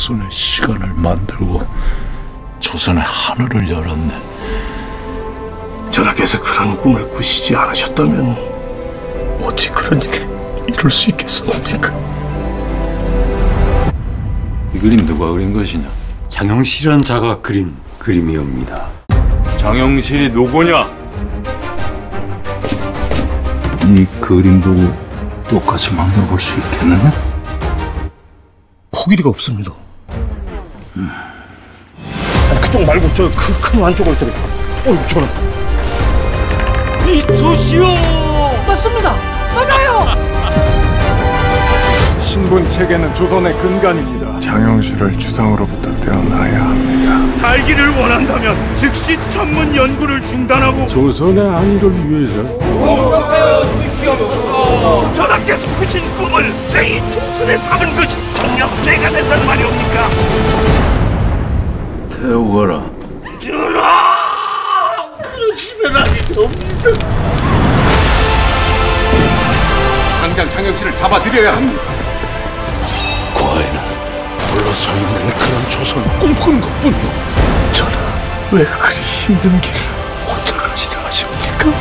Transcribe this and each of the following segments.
조선의 시간을 만들고 조선의 하늘을 열었네. 전하께서 그런 꿈을 꾸시지 않으셨다면 어찌 그런 일을 이룰 수 있겠습니까? 이 그림 누가 그린 것이냐? 장영실이라는 자가 그린 그림이옵니다. 장영실이 누구냐? 이 그림 보고 똑같이 만들어 볼 수 있겠느냐? 코끼리가 없습니다. 아니, 그쪽 말고 저 큰 안쪽을 때려. 저런. 이초시오! 맞습니다. 맞아요. 신분 체계는 조선의 근간입니다. 장영실을 주상으로부터 떼어놔야 합니다. 살기를 원한다면 즉시 전문 연구를 중단하고 조선의 안위를 위해서 전하께서 꾸신 꿈을 제2 조선에 담은 것이 정녕 죄가 된다는 말이옵니까? 태우거라. 전하! 그러시면 아니 됩니다. 당장 장영실을 잡아들여야 합니다. 과인은 홀로 서 있는 그런 조선을 꿈꾸는 것뿐이오. 전하, 왜 그리 힘든 길을 혼자 가시려 하십니까?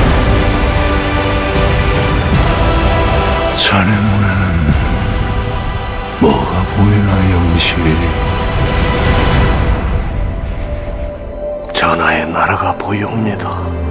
자네 눈에는 뭐가 보이나, 영실이? 전하의 나라가 보이옵니다.